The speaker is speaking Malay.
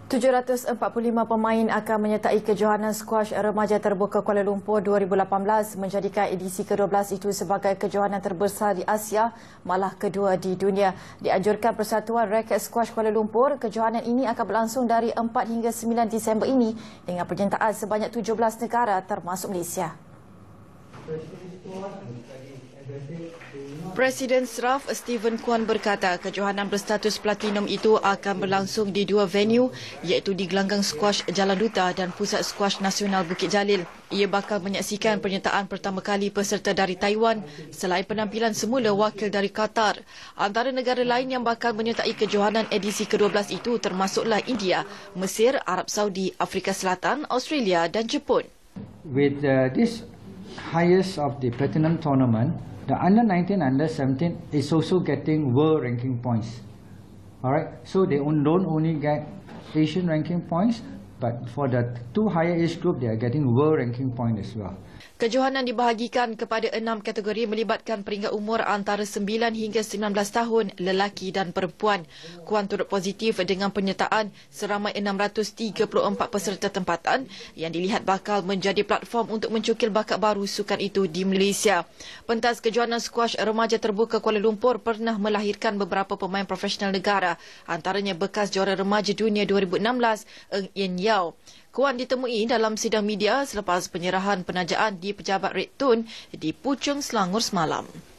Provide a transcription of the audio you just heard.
745 pemain akan menyertai kejohanan skuash remaja terbuka Kuala Lumpur 2018 menjadikan edisi ke-12 itu sebagai kejohanan terbesar di Asia, malah kedua di dunia. Dianjurkan Persatuan Raket Skuash Kuala Lumpur, kejohanan ini akan berlangsung dari 4 hingga 9 Disember ini dengan penyertaan sebanyak 17 negara termasuk Malaysia. Presiden SRAF Stephen Kwan berkata kejohanan berstatus platinum itu akan berlangsung di dua venue iaitu di Gelanggang Squash Jalan Duta dan Pusat Squash Nasional Bukit Jalil. Ia bakal menyaksikan penyertaan pertama kali peserta dari Taiwan selain penampilan semula wakil dari Qatar. Antara negara lain yang bakal menyertai kejohanan edisi ke-12 itu termasuklah India, Mesir, Arab Saudi, Afrika Selatan, Australia dan Jepun. With this highest of the platinum tournament, the under-19, under-17 is also getting world ranking points. Alright, so they don't only get Asian ranking points, but for the two higher age group, they are getting world ranking point as well. Kejohanan dibahagikan kepada 6 kategori melibatkan peringkat umur antara 9 hingga 19 tahun, lelaki dan perempuan. Kuan turut positif dengan penyertaan seramai 634 peserta tempatan yang dilihat bakal menjadi platform untuk mencukil bakat baru sukan itu di Malaysia. Pentas kejohanan skuash remaja terbuka Kuala Lumpur pernah melahirkan beberapa pemain profesional negara, antaranya bekas juara remaja dunia 2016, Eng Yen Yao. Kuan ditemui dalam sidang media selepas penyerahan penajaan di pejabat REDtone di Puchong, Selangor semalam.